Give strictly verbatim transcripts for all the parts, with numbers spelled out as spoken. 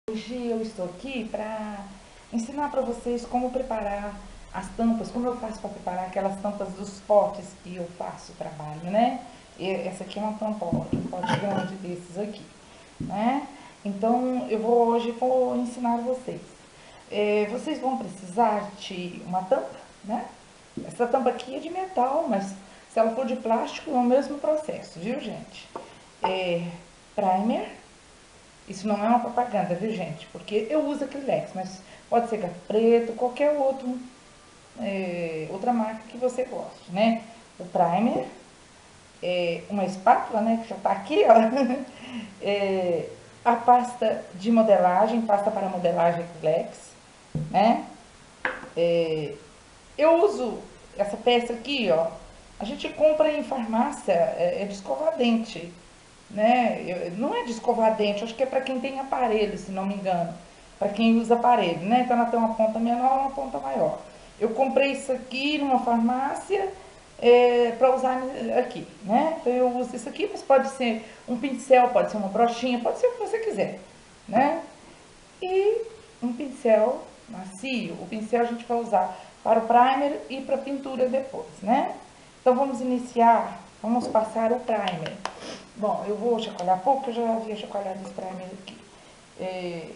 Hoje eu estou aqui para ensinar para vocês como preparar as tampas, como eu faço para preparar aquelas tampas dos potes que eu faço trabalho, né? E essa aqui é uma tampa, ó, um pote grande desses aqui, né? Então eu vou hoje vou ensinar vocês. É, vocês vão precisar de uma tampa, né? Essa tampa aqui é de metal, mas se ela for de plástico é o mesmo processo, viu, gente? É, primer. Isso não é uma propaganda, viu, gente? Porque eu uso Acrylex, mas pode ser gato preto, qualquer outro, é, outra marca que você goste, né? O primer, é, uma espátula, né, que já tá aqui, ó. É, a pasta de modelagem, pasta para modelagem Acrylex, né? É, eu uso essa peça aqui, ó. A gente compra em farmácia, é, é de escovar dente, né? Eu, não é de escovar dente, acho que é para quem tem aparelho, se não me engano. Para quem usa aparelho, né? Então ela tem uma ponta menor e uma ponta maior. Eu comprei isso aqui numa farmácia é, para usar aqui, né? Então eu uso isso aqui, mas pode ser um pincel, pode ser uma brochinha, pode ser o que você quiser, né? E um pincel macio. O pincel a gente vai usar para o primer e para a pintura depois, né? Então vamos iniciar, vamos passar o primer. Bom, eu vou chacoalhar pouco, eu já havia chacoalhado esse primer aqui. É,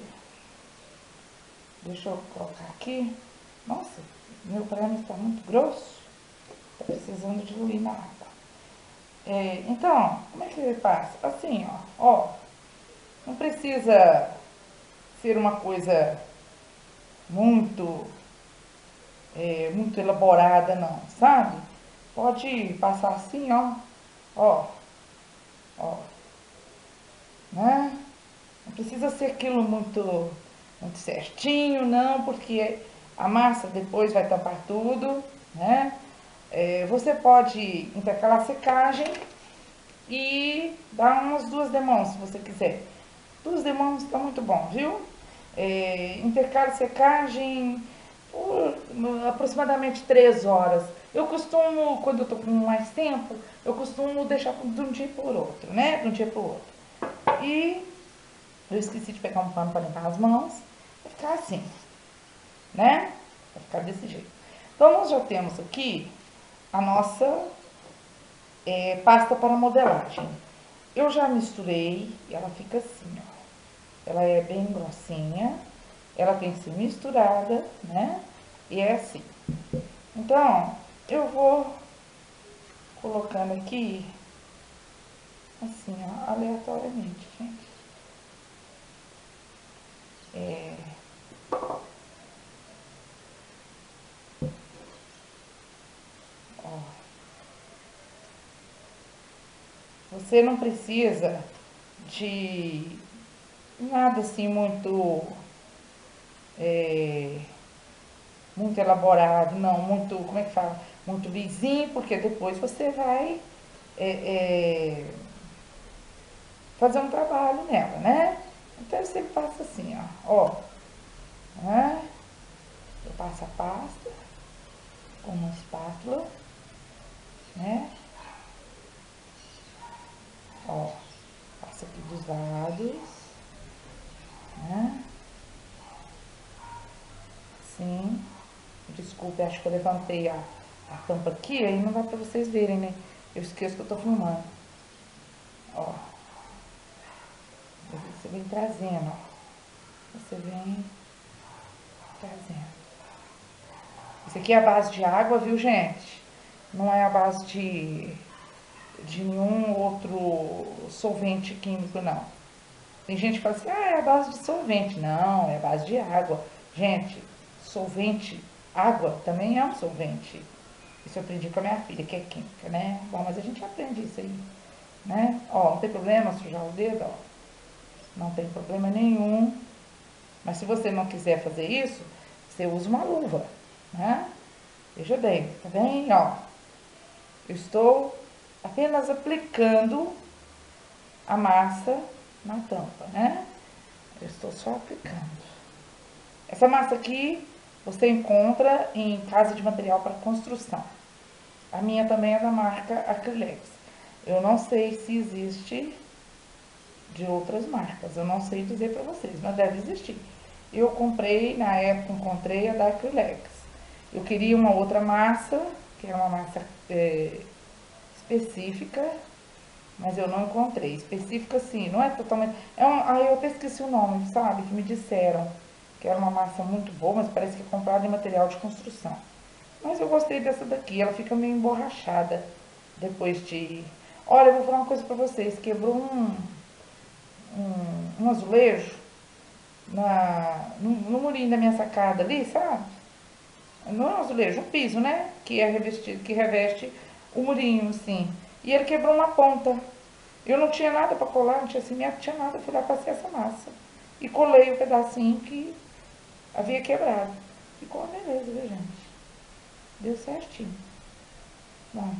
deixa eu colocar aqui. Nossa, meu primer está muito grosso. Está precisando diluir na água. É, então, como é que ele passa? Assim, ó, ó. Não precisa ser uma coisa muito, é, muito elaborada, não, sabe? Pode passar assim, ó, ó, ó, né? Não precisa ser aquilo muito, muito certinho, não, porque a massa depois vai tampar tudo, né? É, você pode intercalar a secagem e dar umas duas demãos, se você quiser. Duas demãos tá muito bom, viu? É, intercala a secagem por aproximadamente três horas. Eu costumo, quando eu tô com mais tempo, eu costumo deixar de um dia por outro, né? De um dia pro outro. E eu esqueci de pegar um pano para limpar as mãos. Vai ficar assim, né? Vai ficar desse jeito. Então, nós já temos aqui a nossa é, pasta para modelagem. Eu já misturei e ela fica assim, ó. Ela é bem grossinha, ela tem que ser misturada, né? E é assim. Então, eu vou colocando aqui, assim, ó, aleatoriamente, gente. É... Ó. Você não precisa de nada assim muito, é, muito elaborado, não, muito, como é que fala? Muito lisinho, porque depois você vai é, é, fazer um trabalho nela, né? Então você passa assim, ó, ó, né? Eu passo a pasta com uma espátula, né? Ó, passo aqui dos lados, né? Assim. Desculpe, acho que eu levantei a, a tampa aqui, aí não dá pra vocês verem, né? Eu esqueço que eu tô filmando. Ó. Você vem trazendo, ó. Você vem trazendo. Isso aqui é a base de água, viu, gente? Não é a base de, de nenhum outro solvente químico, não. Tem gente que fala assim, ah, é a base de solvente. Não, é a base de água. Gente, solvente, água também é um solvente. Isso eu aprendi com a minha filha, que é química, né? Bom, mas a gente aprende isso aí, né? Ó, não tem problema sujar o dedo, ó. Não tem problema nenhum. Mas se você não quiser fazer isso, você usa uma luva, né? Veja bem, tá bem? Ó, eu estou apenas aplicando a massa na tampa, né? Eu estou só aplicando. Essa massa aqui você encontra em casa de material para construção. A minha também é da marca Acrylex. Eu não sei se existe de outras marcas. Eu não sei dizer para vocês, mas deve existir. Eu comprei, na época encontrei a da Acrylex. Eu queria uma outra massa, que era uma massa é, específica, mas eu não encontrei. Específica assim, não é totalmente... É um, aí eu até esqueci o nome, sabe? Que me disseram que era uma massa muito boa, mas parece que é comprada em material de construção. Mas eu gostei dessa daqui, ela fica meio emborrachada depois de... Olha, eu vou falar uma coisa pra vocês, quebrou um, um, um azulejo na, no, no murinho da minha sacada ali, sabe? Não é um azulejo, um piso, né? Que é revestido, que reveste o murinho, assim. E ele quebrou uma ponta. Eu não tinha nada pra colar, não tinha cimento, não tinha nada, eu fui lá, passei essa massa. E colei o pedacinho que havia quebrado. Ficou uma beleza, viu, gente? Deu certinho. Bom,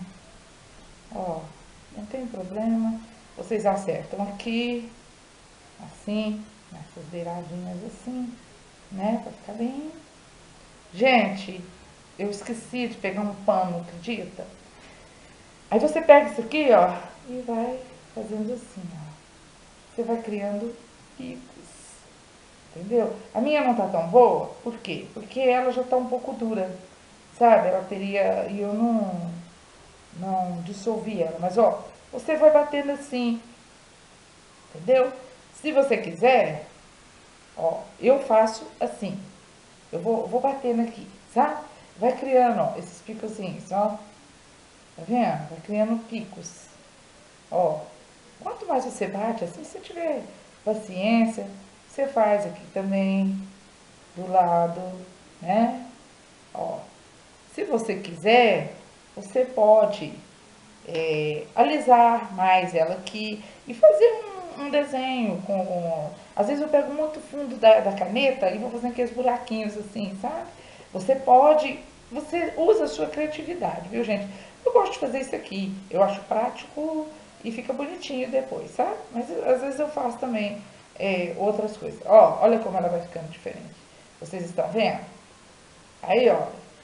ó, não tem problema. Vocês acertam aqui, assim, nessas beiradinhas assim, né? Pra ficar bem. Gente, eu esqueci de pegar um pano, acredita? Aí você pega isso aqui, ó, e vai fazendo assim, ó. Você vai criando picos, entendeu? A minha não tá tão boa, por quê? Porque ela já tá um pouco dura, sabe? Ela teria, e eu não, não dissolvi ela, mas ó, você vai batendo assim, entendeu? Se você quiser, ó, eu faço assim, eu vou, vou batendo aqui, sabe? Vai criando, ó, esses picos, ó, tá vendo? Vai criando picos, ó. Quanto mais você bate, assim, se você tiver paciência, você faz aqui também, do lado, né? Ó, se você quiser, você pode é, alisar mais ela aqui e fazer um, um desenho com, com... Às vezes eu pego muito fundo da, da caneta e vou fazendo aqueles buraquinhos assim, sabe? Você pode, você usa a sua criatividade, viu, gente? Eu gosto de fazer isso aqui, eu acho prático e fica bonitinho depois, sabe? Mas às vezes eu faço também é, outras coisas. Ó, olha como ela vai ficando diferente. Vocês estão vendo? Aí, ó.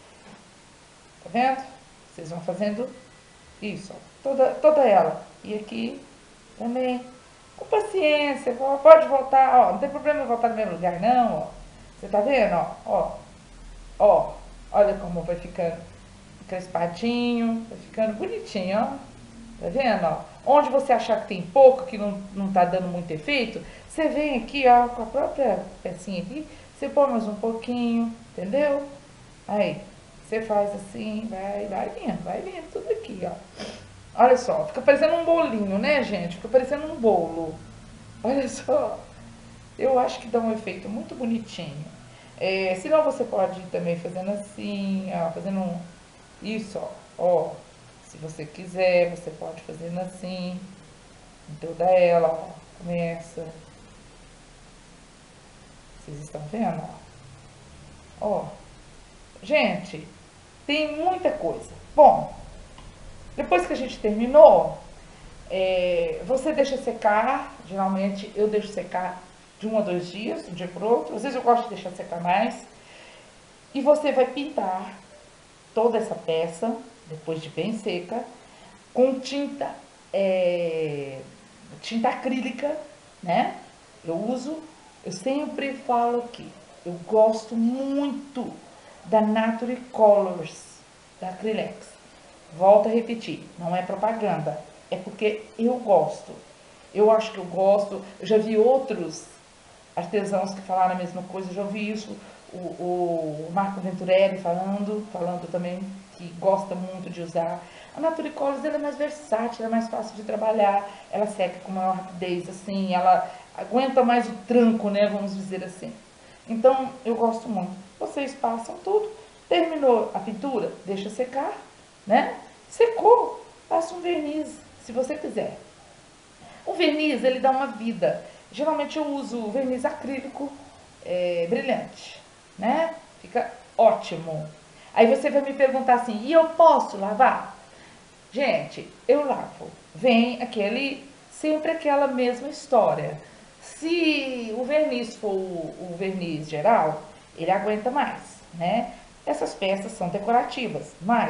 Tá vendo? Vocês vão fazendo isso, ó. Toda, toda ela. E aqui também. Com paciência. Pode voltar, ó. Não tem problema em voltar no mesmo lugar, não, ó. Você tá vendo, ó? Ó. Ó. Olha como vai ficando crespadinho. Vai ficando bonitinho, ó. Tá vendo, ó? Onde você achar que tem pouco, que não, não tá dando muito efeito, você vem aqui, ó, com a própria pecinha aqui, você põe mais um pouquinho, entendeu? Aí, você faz assim, vai, vai vindo, vai vindo tudo aqui, ó. Olha só, fica parecendo um bolinho, né, gente? Fica parecendo um bolo. Olha só. Eu acho que dá um efeito muito bonitinho. É, senão você pode ir também fazendo assim, ó, fazendo um, isso, ó, ó. Se você quiser, você pode fazendo assim, em toda ela, ó, começa. Vocês estão vendo, ó? Ó. Gente, tem muita coisa. Bom, depois que a gente terminou, é, você deixa secar. Geralmente eu deixo secar de um a dois dias, de um dia para outro. Às vezes eu gosto de deixar secar mais. E você vai pintar toda essa peça, depois de bem seca, com tinta, é, tinta acrílica, né? Eu uso, eu sempre falo aqui, eu gosto muito da Nature Colors, da Acrylex. Volto a repetir, não é propaganda, é porque eu gosto. Eu acho que eu gosto, eu já vi outros artesãos que falaram a mesma coisa, eu já ouvi isso, o, o Marco Venturelli falando, falando também que gosta muito de usar. A Nature Colors ela é mais versátil, ela é mais fácil de trabalhar, ela seca com maior rapidez, assim, ela aguenta mais o tranco, né, vamos dizer assim. Então, eu gosto muito. Vocês passam tudo, terminou a pintura, deixa secar, né? Secou, passa um verniz, se você quiser. O verniz, ele dá uma vida. Geralmente eu uso verniz acrílico é, brilhante, né? Fica ótimo. Aí você vai me perguntar assim, e eu posso lavar? Gente, eu lavo. Vem aquele, sempre aquela mesma história. Se o verniz for o, o verniz geral, ele aguenta mais, né? Essas peças são decorativas, mas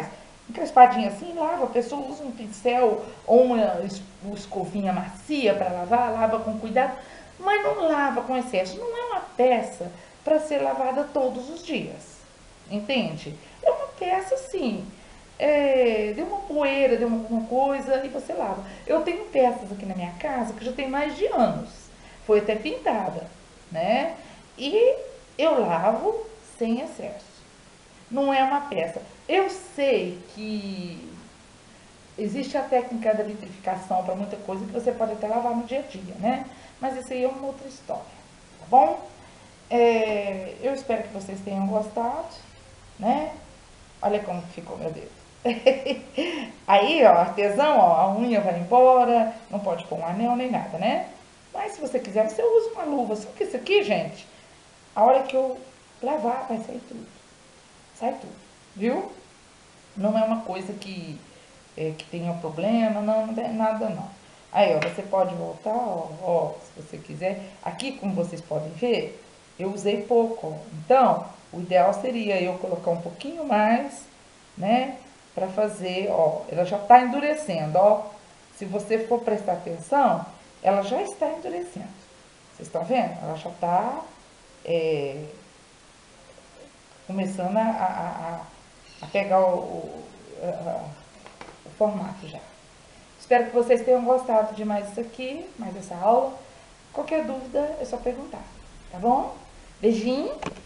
encrespadinha assim, lava. A pessoa usa um pincel ou uma escovinha macia para lavar, lava com cuidado, mas não lava com excesso. Não é uma peça para ser lavada todos os dias, entende? É uma peça assim, é, deu uma poeira, deu alguma coisa e você lava. Eu tenho peças aqui na minha casa que já tem mais de anos, foi até pintada, né? E eu lavo sem excesso. Não é uma peça. Eu sei que existe a técnica da vitrificação para muita coisa que você pode até lavar no dia a dia, né? Mas isso aí é uma outra história, tá bom? É, eu espero que vocês tenham gostado, né? Olha como ficou meu dedo. Aí, ó, artesão, ó, a unha vai embora, não pode pôr um anel nem nada, né? Mas se você quiser, você usa uma luva. Só que isso aqui, gente, a hora que eu lavar, vai sair tudo. Sai tudo, viu? Não é uma coisa que, é, que tenha problema, não, não é nada não. Aí, ó, você pode voltar, ó, ó, se você quiser. Aqui, como vocês podem ver, eu usei pouco, ó. Então, o ideal seria eu colocar um pouquinho mais, né? Pra fazer, ó, ela já tá endurecendo, ó. Se você for prestar atenção, ela já está endurecendo. Vocês estão vendo? Ela já tá, é, começando a, a, a pegar o, o, a, o formato já. Espero que vocês tenham gostado de mais isso aqui, mais essa aula. Qualquer dúvida é só perguntar, tá bom? Beijinho!